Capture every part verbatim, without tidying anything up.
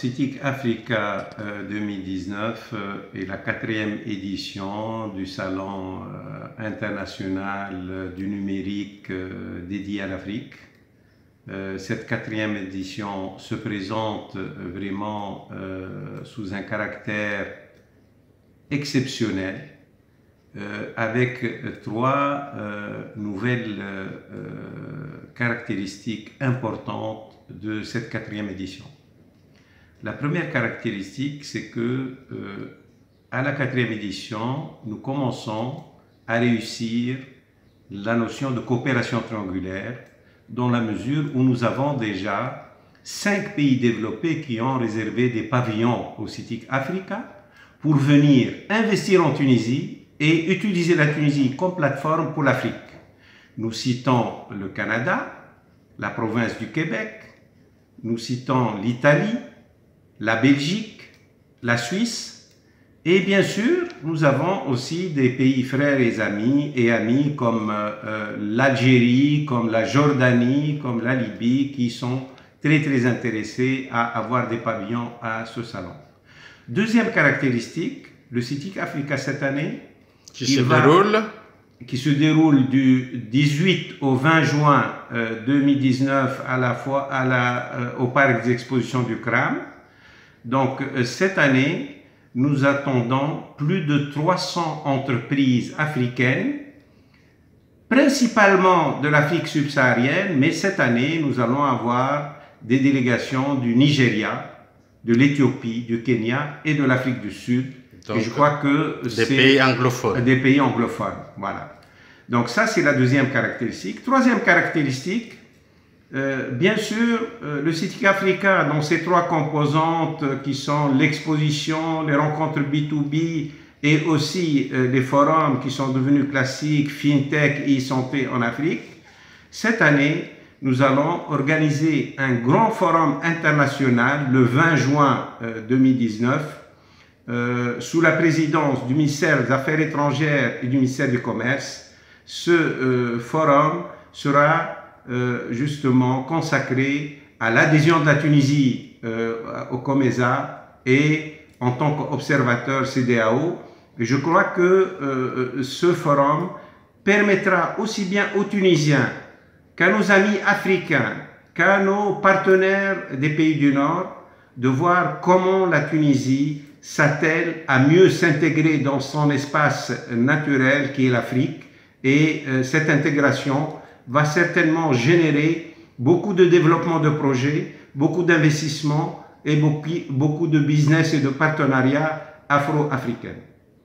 CITIC Africa euh, deux mille dix-neuf euh, est la quatrième édition du Salon euh, international du numérique euh, dédié à l'Afrique. Euh, cette quatrième édition se présente vraiment euh, sous un caractère exceptionnel, euh, avec trois euh, nouvelles euh, caractéristiques importantes de cette quatrième édition. La première caractéristique, c'est que euh, à la quatrième édition, nous commençons à réussir la notion de coopération triangulaire, dans la mesure où nous avons déjà cinq pays développés qui ont réservé des pavillons au CITIC Africa pour venir investir en Tunisie et utiliser la Tunisie comme plateforme pour l'Afrique. Nous citons le Canada, la province du Québec, nous citons l'Italie, la Belgique, la Suisse, et bien sûr, nous avons aussi des pays frères et amis, et amis comme euh, l'Algérie, comme la Jordanie, comme la Libye, qui sont très très intéressés à avoir des pavillons à ce salon. Deuxième caractéristique, le CITIC Africa cette année, qui se déroule qui se déroule du dix-huit au vingt juin euh, deux mille dix-neuf à la fois à la, euh, au parc des expositions du C R A M. Donc euh, cette année, nous attendons plus de trois cents entreprises africaines, principalement de l'Afrique subsaharienne, mais cette année, nous allons avoir des délégations du Nigeria, de l'Éthiopie, du Kenya et de l'Afrique du Sud. Donc, et je crois que des pays anglophones. Des pays anglophones, voilà. Donc ça, c'est la deuxième caractéristique. Troisième caractéristique, euh, bien sûr, euh, le CITIC Africa, dans ses trois composantes euh, qui sont l'exposition, les rencontres B deux B et aussi euh, les forums qui sont devenus classiques, FinTech et e-santé en Afrique, cette année, nous allons organiser un grand forum international le vingt juin euh, deux mille dix-neuf euh, sous la présidence du ministère des Affaires étrangères et du ministère du Commerce. Ce euh, forum sera euh, justement consacré à l'adhésion de la Tunisie euh, au COMESA et en tant qu'observateur C E D E A O. Et je crois que euh, ce forum permettra aussi bien aux Tunisiens qu'à nos amis africains, qu'à nos partenaires des pays du Nord, de voir comment la Tunisie s'attelle à mieux s'intégrer dans son espace naturel qui est l'Afrique. Et euh, cette intégration va certainement générer beaucoup de développement de projets, beaucoup d'investissements et beaucoup, beaucoup de business et de partenariats afro-africains.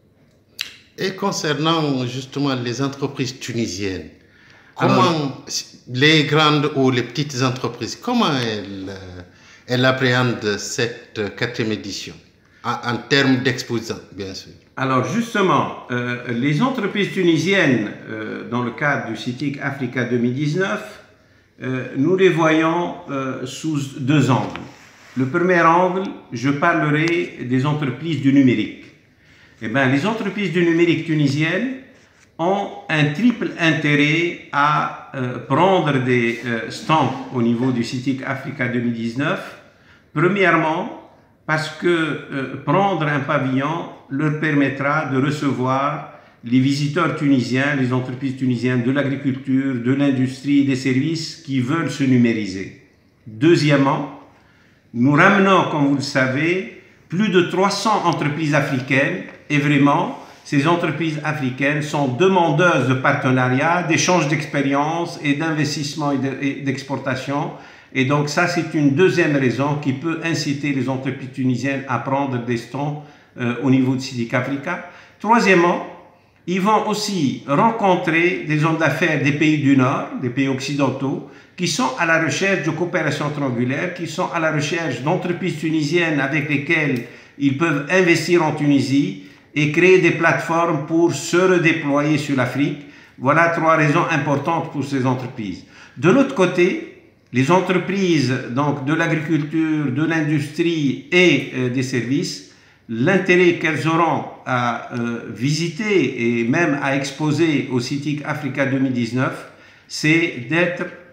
Et concernant justement les entreprises tunisiennes, comment Alors, les grandes ou les petites entreprises, comment elles, elles appréhendent cette quatrième édition en, en termes d'exposants, bien sûr? Alors justement, euh, les entreprises tunisiennes, euh, dans le cadre du CITIC Africa deux mille dix-neuf, euh, nous les voyons euh, sous deux angles. Le premier angle, je parlerai des entreprises du numérique. Eh bien, les entreprises du numérique tunisiennes ont un triple intérêt à euh, prendre des euh, stands au niveau du CITIC Africa deux mille dix-neuf. Premièrement, parce que euh, prendre un pavillon leur permettra de recevoir les visiteurs tunisiens, les entreprises tunisiennes de l'agriculture, de l'industrie et des services qui veulent se numériser. Deuxièmement, nous ramenons, comme vous le savez, plus de trois cents entreprises africaines et vraiment, ces entreprises africaines sont demandeuses de partenariats, d'échanges d'expériences et d'investissements et d'exportation. Et donc ça, c'est une deuxième raison qui peut inciter les entreprises tunisiennes à prendre des stands euh, au niveau de CITIC Africa. Troisièmement, ils vont aussi rencontrer des hommes d'affaires des pays du Nord, des pays occidentaux, qui sont à la recherche de coopération triangulaire, qui sont à la recherche d'entreprises tunisiennes avec lesquelles ils peuvent investir en Tunisie et créer des plateformes pour se redéployer sur l'Afrique. Voilà trois raisons importantes pour ces entreprises. De l'autre côté, les entreprises donc, de l'agriculture, de l'industrie et euh, des services, l'intérêt qu'elles auront à euh, visiter et même à exposer au CITIC Africa deux mille dix-neuf, c'est d'être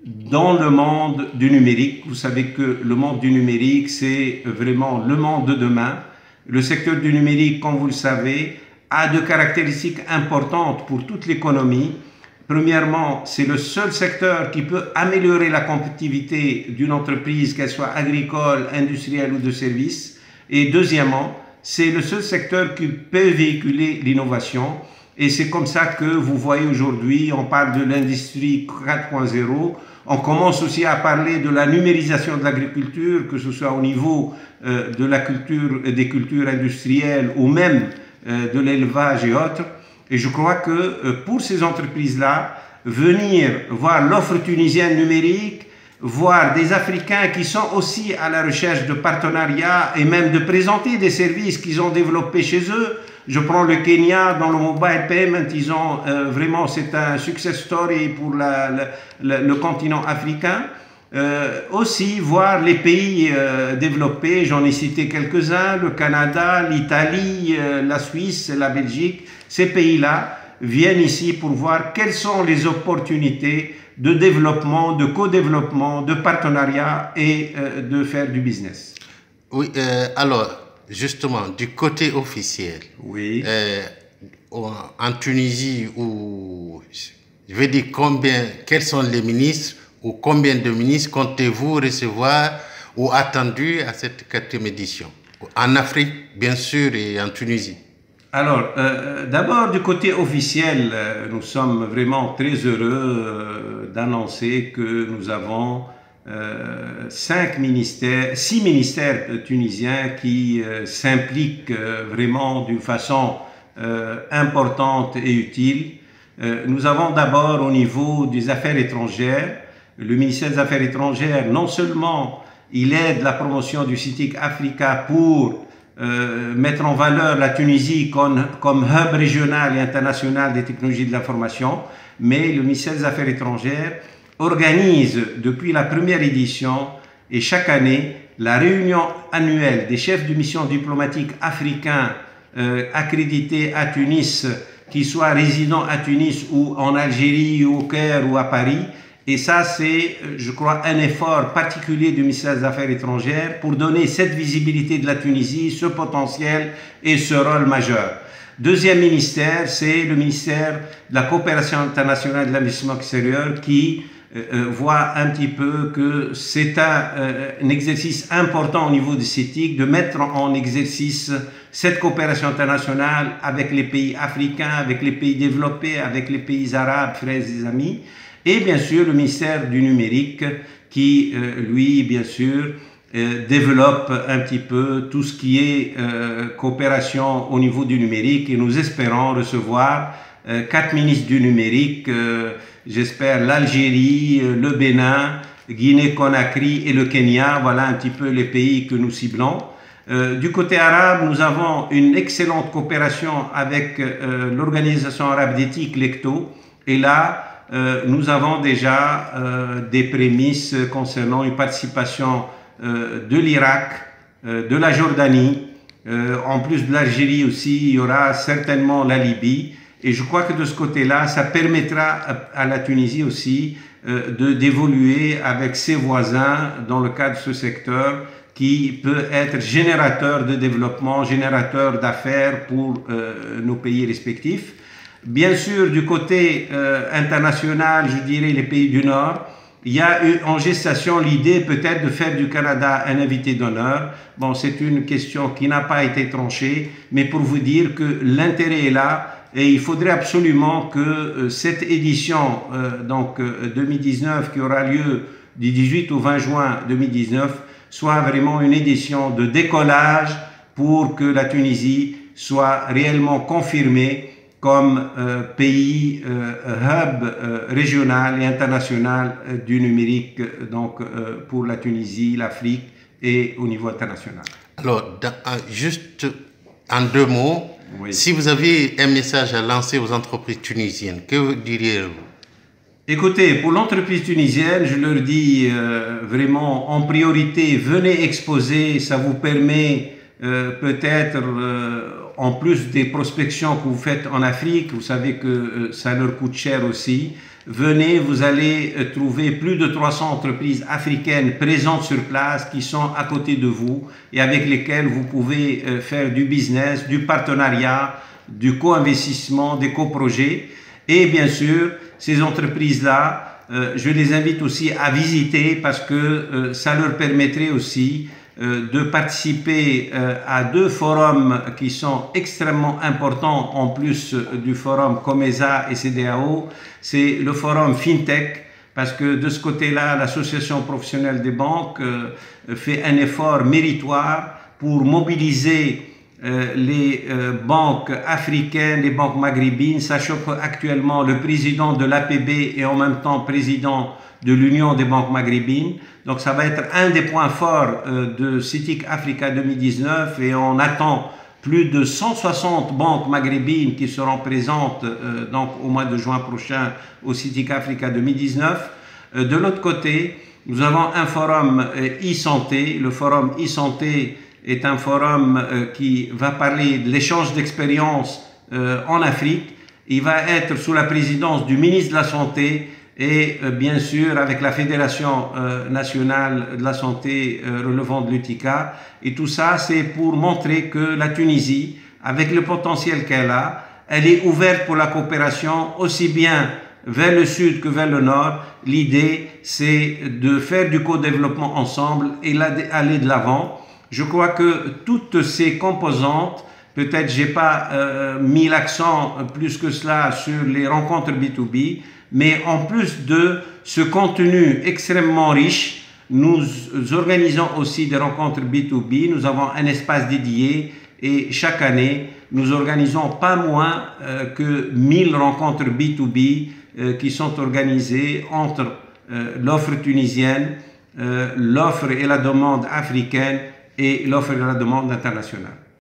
dans le monde du numérique. Vous savez que le monde du numérique, c'est vraiment le monde de demain. Le secteur du numérique, comme vous le savez, a deux caractéristiques importantes pour toute l'économie. Premièrement, c'est le seul secteur qui peut améliorer la compétitivité d'une entreprise, qu'elle soit agricole, industrielle ou de services. Et deuxièmement, c'est le seul secteur qui peut véhiculer l'innovation. Et c'est comme ça que vous voyez aujourd'hui, on parle de l'industrie quatre point zéro. On commence aussi à parler de la numérisation de l'agriculture, que ce soit au niveau euh, de la culture, des cultures industrielles ou même euh, de l'élevage et autres. Et je crois que euh, pour ces entreprises-là, venir voir l'offre tunisienne numérique, voir des Africains qui sont aussi à la recherche de partenariats et même de présenter des services qu'ils ont développés chez eux. Je prends le Kenya, dans le mobile payment, ils ont euh, vraiment, c'est un success story pour la, la, la, le continent africain. Euh, aussi voir les pays euh, développés, j'en ai cité quelques-uns, le Canada, l'Italie, euh, la Suisse, la Belgique. Ces pays-là viennent ici pour voir quelles sont les opportunités de développement, de co-développement, de partenariat et euh, de faire du business. Oui, euh, alors, justement, du côté officiel, oui. euh, en Tunisie, où, je veux dire, combien, quels sont les ministres ou combien de ministres comptez-vous recevoir ou attendus à cette quatrième édition? En Afrique, bien sûr, et en Tunisie. Alors, euh, d'abord, du côté officiel, euh, nous sommes vraiment très heureux euh, d'annoncer que nous avons euh, cinq ministères, six ministères tunisiens qui euh, s'impliquent euh, vraiment d'une façon euh, importante et utile. Euh, nous avons d'abord au niveau des affaires étrangères, le ministère des Affaires étrangères, non seulement il aide la promotion du C I T I C Africa pour Euh, mettre en valeur la Tunisie comme, comme hub régional et international des technologies de l'information, mais le ministère des Affaires étrangères organise depuis la première édition et chaque année la réunion annuelle des chefs de mission diplomatiques africains euh, accrédités à Tunis, qu'ils soient résidents à Tunis ou en Algérie ou au Caire ou à Paris. Et ça, c'est, je crois, un effort particulier du ministère des Affaires étrangères pour donner cette visibilité de la Tunisie, ce potentiel et ce rôle majeur. Deuxième ministère, c'est le ministère de la coopération internationale et de l'investissement extérieur qui euh, voit un petit peu que c'est un, euh, un exercice important au niveau du C I T I C de mettre en exercice cette coopération internationale avec les pays africains, avec les pays développés, avec les pays arabes, frères et amis. Et bien sûr, le ministère du numérique qui, euh, lui, bien sûr, euh, développe un petit peu tout ce qui est euh, coopération au niveau du numérique. Et nous espérons recevoir euh, quatre ministres du numérique, euh, j'espère l'Algérie, euh, le Bénin, Guinée-Conakry et le Kenya. Voilà un petit peu les pays que nous ciblons. Euh, du côté arabe, nous avons une excellente coopération avec euh, l'Organisation arabe d'éthique, l'E C T O. Et là, Euh, nous avons déjà euh, des prémices concernant une participation euh, de l'Irak, euh, de la Jordanie, euh, en plus de l'Algérie aussi, il y aura certainement la Libye. Et je crois que de ce côté-là, ça permettra à, à la Tunisie aussi euh, de, d'évoluer avec ses voisins dans le cadre de ce secteur qui peut être générateur de développement, générateur d'affaires pour euh, nos pays respectifs. Bien sûr, du côté euh, international, je dirais les pays du Nord, il y a eu en gestation l'idée peut-être de faire du Canada un invité d'honneur. Bon, c'est une question qui n'a pas été tranchée, mais pour vous dire que l'intérêt est là et il faudrait absolument que euh, cette édition euh, donc euh, deux mille dix-neuf qui aura lieu du dix-huit au vingt juin deux mille dix-neuf soit vraiment une édition de décollage pour que la Tunisie soit réellement confirmée comme euh, pays euh, hub euh, régional et international euh, du numérique donc euh, pour la Tunisie, l'Afrique et au niveau international. Alors, dans, juste en deux mots, oui. Si vous aviez un message à lancer aux entreprises tunisiennes, que diriez-vous? Écoutez, pour l'entreprise tunisienne, je leur dis euh, vraiment en priorité, venez exposer, ça vous permet euh, peut-être euh, en plus des prospections que vous faites en Afrique, vous savez que euh, ça leur coûte cher aussi, venez, vous allez trouver plus de trois cents entreprises africaines présentes sur place qui sont à côté de vous et avec lesquelles vous pouvez faire du business, du partenariat, du co-investissement, des coprojets. Et bien sûr, ces entreprises-là, euh, je les invite aussi à visiter parce que euh, ça leur permettrait aussi euh, de participer euh, à deux forums qui sont extrêmement importants en plus du forum COMESA et C D A O. C'est le forum FinTech parce que de ce côté-là, l'association professionnelle des banques euh, fait un effort méritoire pour mobiliser Euh, les euh, banques africaines, les banques maghrébines, sachant qu'actuellement le président de l'A P B est en même temps président de l'Union des banques maghrébines. Donc ça va être un des points forts euh, de CITIC Africa deux mille dix-neuf et on attend plus de cent soixante banques maghrébines qui seront présentes euh, donc au mois de juin prochain au CITIC Africa deux mille dix-neuf. Euh, de l'autre côté, nous avons un forum euh, e-santé, le forum e-santé est un forum euh, qui va parler de l'échange d'expériences euh, en Afrique. Il va être sous la présidence du ministre de la Santé et euh, bien sûr avec la Fédération euh, nationale de la santé euh, relevant de l'U T I C A. Et tout ça, c'est pour montrer que la Tunisie, avec le potentiel qu'elle a, elle est ouverte pour la coopération aussi bien vers le sud que vers le nord. L'idée, c'est de faire du co-développement ensemble et aller de l'avant. Je crois que toutes ces composantes, peut-être j'ai pas euh, mis l'accent plus que cela sur les rencontres B deux B, mais en plus de ce contenu extrêmement riche, nous organisons aussi des rencontres B deux B. Nous avons un espace dédié et chaque année, nous organisons pas moins euh, que mille rencontres B deux B euh, qui sont organisées entre euh, l'offre tunisienne, euh, l'offre et la demande africaine et l'offre et la demande internationale.